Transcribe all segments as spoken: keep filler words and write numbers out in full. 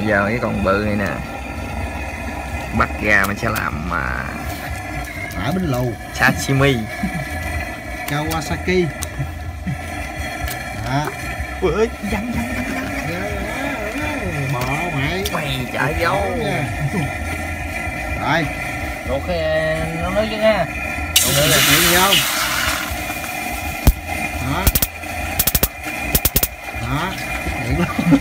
giờ cái con bự này nè, bắt ra mình sẽ làm mà bả bánh lù sashimi Kawasaki. Đó. Ui, văng văng văng văng. Bỏ mày. Mày chạy dấu. Rồi. Luộc cái nó nước chứ nha. Luộc nữa là chuyện vô. Đó. Đó. Điện luôn.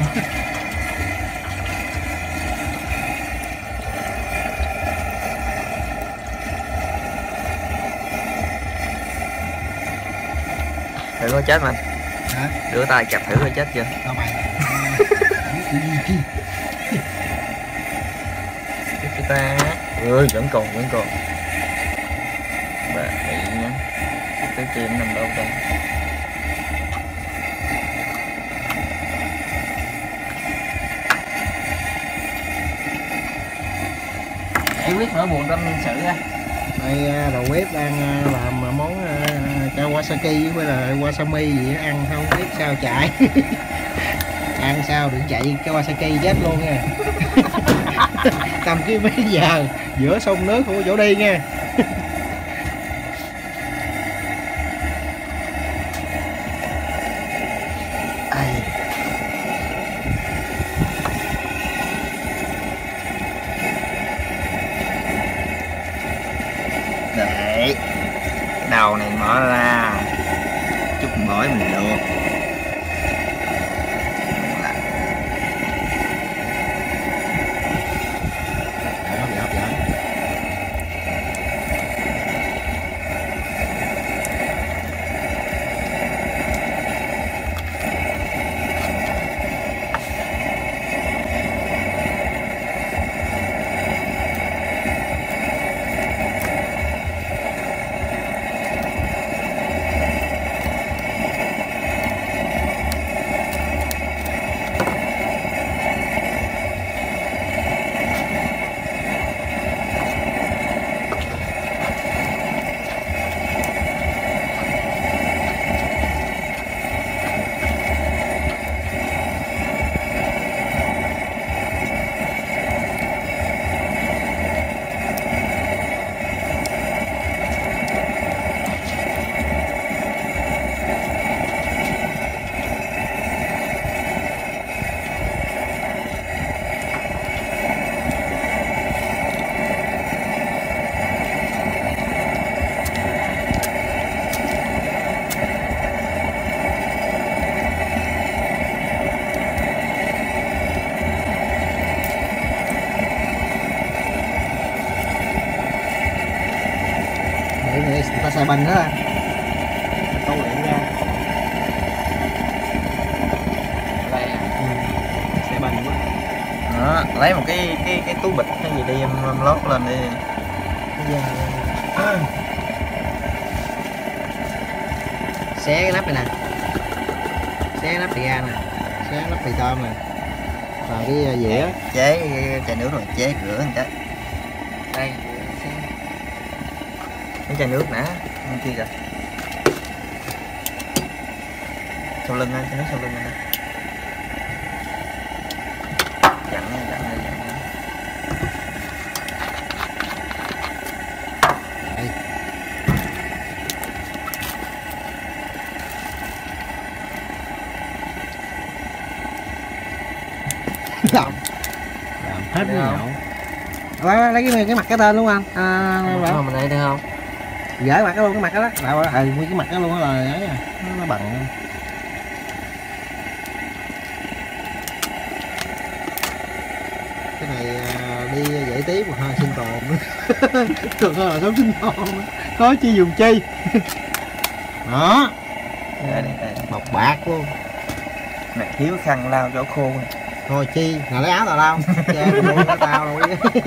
Thử có chết mà. Hả? Rửa tay chặt thử có chết chưa? Đâu mày. Cái ta. Ơi vẫn còn vẫn còn. Bà bị nha. Cái chim nằm đâu đây. Để quyết nữa buồn tâm sự ra. Đây đầu bếp đang làm món Kawasaki với là wasabi gì đó, ăn không biết sao chạy. Ăn sao đừng chạy Kawasaki chết luôn nha. Tầm cái mấy giờ giữa sông nước không có chỗ đi nha. Để đầu này mở ra chút bỏi mình luộc. Người ta xài bình đó à. Câu luyện ra. Đây à. Ừ. Xài bình quá. Đó, lấy một cái cái cái túi bịch cái gì đi em, em lót lên đi. Bây giờ xé cái nắp này nè. Xé cái nắp này ra nè. Xé cái nắp mì tôm nè. Vào cái dĩa. Chế chai nước rồi, chế rửa một cái. Đây. Cái chai nước nè, bên kia kìa. Sau lưng anh, chai nước sau lưng anh. Dặn nha, dặn nha, dặn nha. Đây. Làm. Làm hết cái nhậu. Lấy, lấy cái cái mặt cái tên luôn anh. À, không, mình đây được không? Gửi mặt cái luôn cái mặt đó đó. Rồi, ừ, nguyên cái mặt đó luôn đó là ấy à. Nó, nó bằng. Cái này đi giải trí một hơi sinh tồn nữa. Thường là sống sinh tồn. Có chi dùng chi. Đó. Đây, đây, đây. Bọc bạc luôn. Mẹ thiếu khăn lau chỗ khô. Thôi chi, là lấy áo tao lau. Cha mua của tao đâu.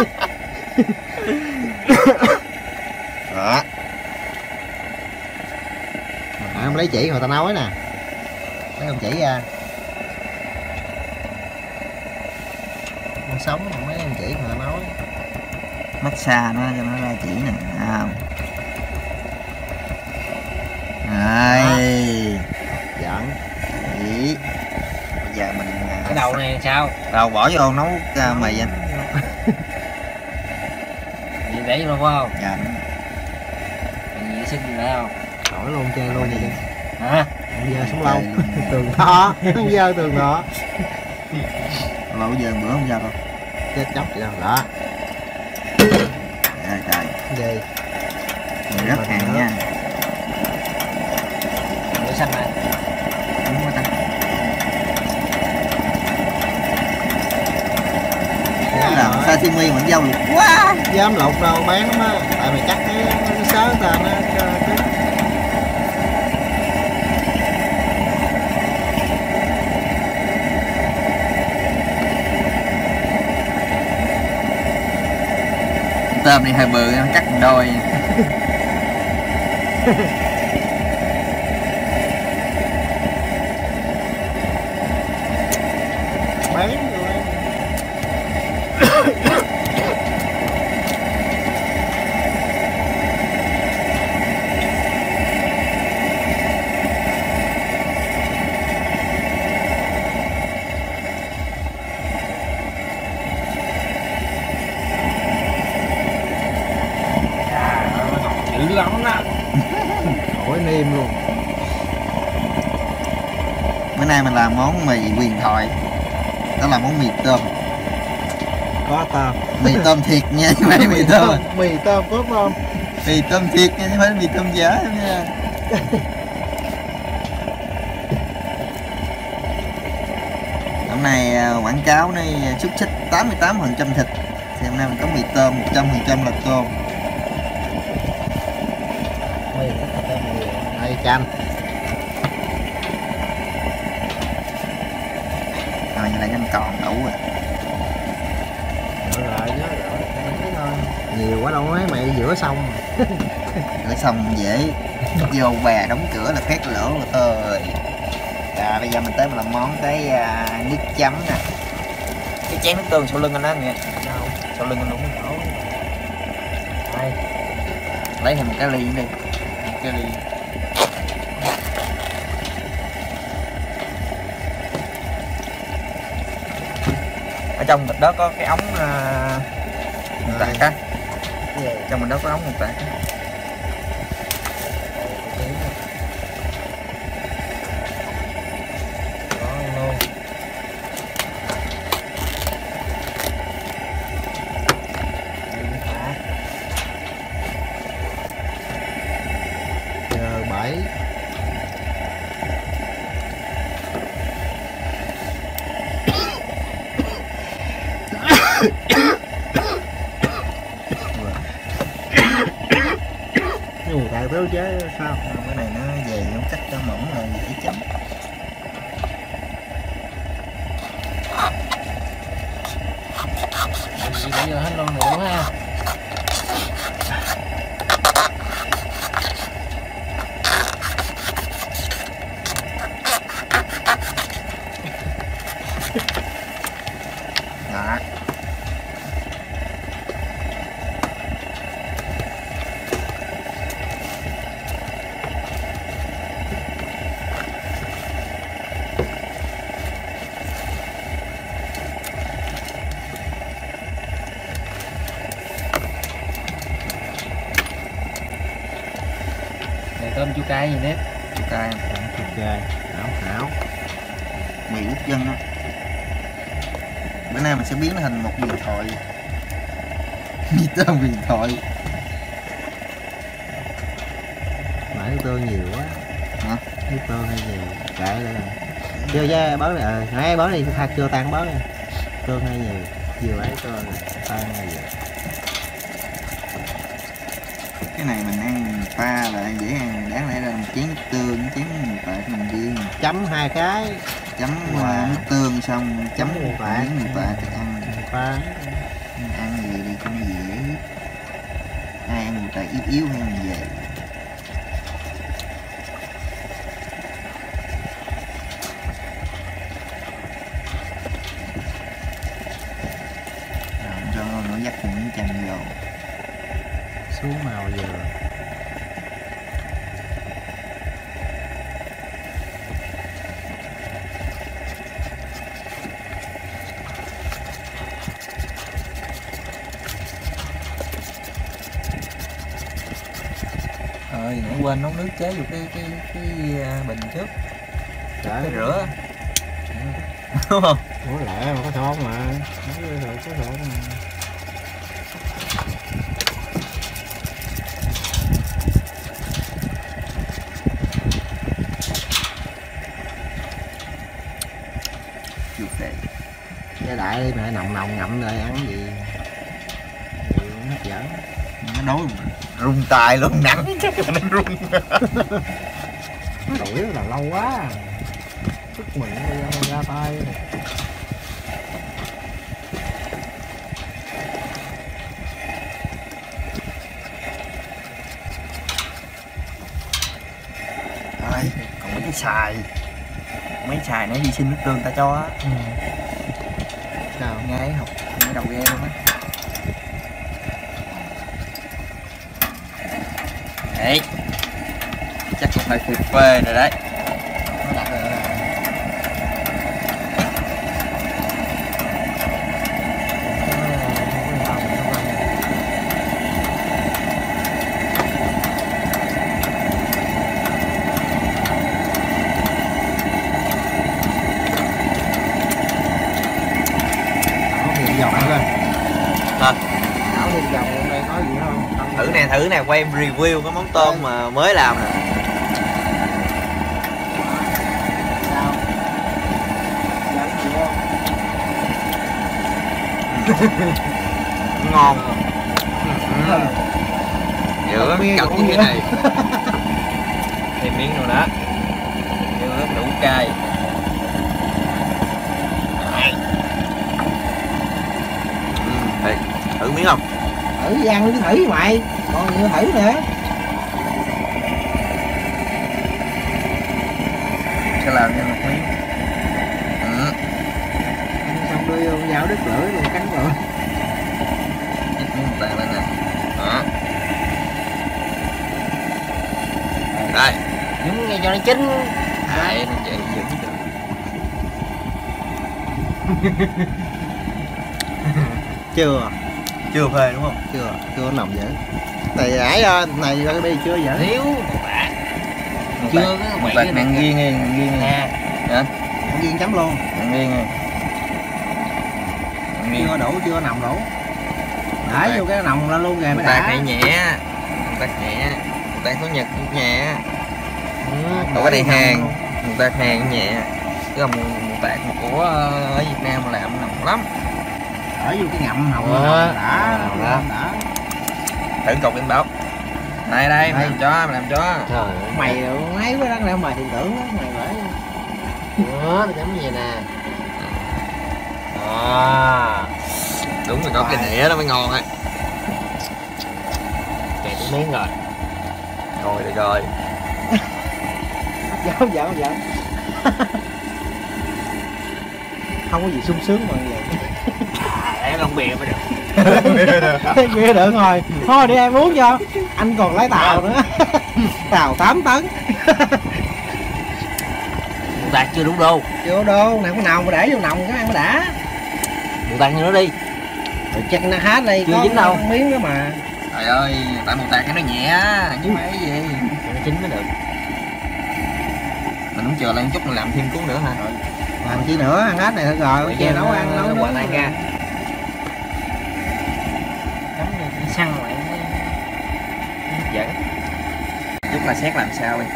Đó. À, không lấy chỉ rồi tao nói nè. Lấy không chỉ ra. Con sống không mấy không chỉ mà nói. Massage nó cho nó ra chỉ nè. À. Đây. Giỡn. Đấy. Bây giờ mình Cái đầu này sao? Đầu bỏ vô nấu uh, mì anh. Gì để luôn phải không? Dạ. Còn gì xin gì nữa không? Đổi luôn chơi luôn đi. Hả? Giờ sống lâu. Tường đó, giờ tường đó. Lâu giờ bữa không giờ đâu. Chết chóc vậy đó. Trời trời. Gì? Mình rất hàng nha. Để xanh này. Đúng rồi ta. Làm sashimi mà dâu lục quá. Dám lột đâu bán lắm á. Tại mày cắt cái cái sớ ta nó cứng. Tôm này hơi bự, cắt đôi. Bán rồi. Dữ lắm đó. Nổi niêm luôn. Bữa nay mình làm món mì huyền thoại. Đó là món mì tôm. Có tôm. Mì tôm thiệt nha, chứ không phải mì tôm. Mì tôm có tôm. Mì tôm thiệt nha, chứ không phải mì tôm giả nha. Hôm nay quảng cáo này xúc xích tám mươi tám phần trăm thịt. Thì hôm nay mình có mì tôm một trăm phần trăm là tôm. Mì rất là tôm nhiều. Đây chanh. Rồi như là nhanh còn đủ rồi. Rồi rồi, nhớ rồi. Nhiều quá đâu nói mày giữa sông. Rửa xong dễ. Vô bè đóng cửa là khét lỗ rồi thôi. Rồi bây giờ mình tới mình làm món cái uh, nước chấm nè. Cái chén nước tương sau lưng anh đó nghe. Đâu? Sau lưng anh đúng Đổ. Đây. lấy thêm một cái ly đi. Một cái ly. Ở trong thịt đó có cái ống uh, tạc á. Trong mình đó có ống một tạc á. Bảy. Nhưng tại tớ chế sao? Cái này nó về nó cắt cho mỏng rồi dễ chậm. Bây giờ hết luôn nữa ha. Đó. Này tôm chua cay gì nè. Chua cay. Chua cay. Hảo hảo. Mì quốc dân đó. Bữa nay mình sẽ biến nó thành một huyền thoại. Mì tôm huyền thoại. Nãy nước tương nhiều quá. Hả? Nước tương hay nhiều. Kệ lại rồi. Chưa chứ bớt này. Ờ, nãy bớt đi thật chưa tan bớt đi. Tương hay nhiều. Vừa ấy cho tan hay nhiều. Cái này mình ăn mình pha là dễ ăn, đáng lẽ ra một chén nước tương, chén tạt mình riêng. Chấm hai cái. Chấm wow. Nước tương xong chấm Chấm một tạt một tạt thì ăn. Pha. Ăn gì đi cho nó dễ. Ai ăn một tạt yếu yếu hay ăn về. Rồi cho nó dắt những chanh vô. Xuống màu giờ. ơi, nãy quên nấu nước chế vô cái cái cái bình trước. Trời Cái rửa. Đúng không? Ủa lẹ mà có thon mà. Rồi có thon mà. Chuột phê. Cái đại mẹ nồng nồng ngậm lại ăn cái gì. Điều hấp dẫn. Nó nói rung tay luôn, nắng chắc là nó rung. Nó đuổi là lâu quá. Tức mình đi ra tay. Rồi, còn mấy cái xài. Mấy xài nãy đi xin nước tương ta cho á. Ừ. Sao? Nghe học, nghe đầu ghe luôn á. Đấy. Chắc cũng phải phê phê rồi đấy. Nó đặt rồi. Dòng coi. Hả? Đảo thêm dòng hôm nay có gì không? Thử nè, thử nè, quay em review cái món tôm mà mới làm nè. Sao? Dẫn gì không? Ngon. Giữa Miếng cặp cũng với cái vậy. này. Thêm miếng nữa đó. Cho nó đủ cay. Đấy. Ừ, thiệt. Thử miếng không? Thử đi ăn cứ thử mày. Còn gì thử nữa. Sẽ làm cho một miếng. Ừ. Ăn xong đưa vô dao đứt lưỡi rồi cắn rồi. Ít miếng một tay lên nè. Đó. Đây. Nhúng ngay cho nó chín. Đấy, nó chạy giữ được. Chưa. Chưa phê đúng không? Chưa. Chưa nằm vậy. Này nãy này ra đây chưa vậy? Thiếu một bạc. Chưa có một quậy bạc cái nặng này. riêng nghe, nặng riêng nghe. Nè. Hả? Viên chấm luôn. Nặng riêng nghe. Nặng riêng. Chưa đủ, chưa nằm đủ. Đãi vô cái nòng ra luôn kìa Một mới tạc đã. này nhẹ. Một tạc nhẹ. Một tạc có nhật cũng nhẹ. Ừ. Còn cái này hàng. Một tạc hàng nhẹ. Chứ còn một, một tạc của ở Việt Nam mà làm nặng lắm. Ở vô cái ngậm hồng Ờ. đã. Đã. Đó. Đã. Thử cục em báo. Đây đây, Đây. làm cho, làm cho. Trời ơi. Mày mấy cái đó mày thì tưởng đó, mày phải Đó, nó chấm gì nè. À. Đúng rồi, có cái nĩa đó mới ngon á. Kẹt cái miếng rồi. Rồi được rồi. giỡn giỡn giỡn. Không có gì sung sướng mà vậy. Để lon bia mới được. Bia được rồi. Thôi đi em uống cho. Anh còn lái tàu nữa. Tàu tám tấn. Một tạc chưa đúng đâu. Vô đô, nào cái nào mà để vô nòng cái ăn mới đã. Một tạc nữa đi. Rồi chắc nó hát đây Chưa có dính đâu. miếng đó mà. Trời ơi, tại một tạc cái nó nhẹ á, chứ mấy gì. Cho nó chín mới được. Mình cũng chờ lại một chút mình làm thêm cuốn nữa hả? Làm chi nữa, ăn hết này thôi rồi, Vậy kia chứ nấu ăn nấu nó nướng. quả tan ra. Chấm vô cái xăng lại nó hấp dẫn. Chút là xét làm sao đi.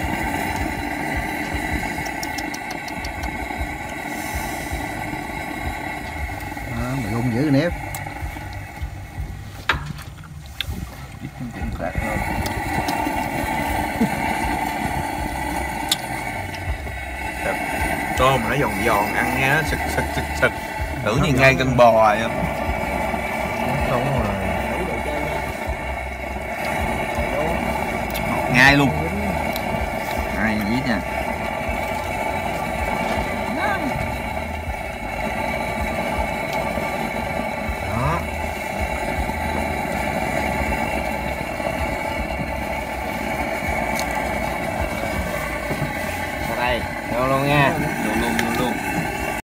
Đó, mày gung dữ nếp. Ít thêm chút một tạc thôi. Tôm mà nó giòn giòn ăn nghe nó sực sực sực sực. Tưởng như ngay gần bò vậy. Đúng rồi. Ngay luôn. Ai viết nha.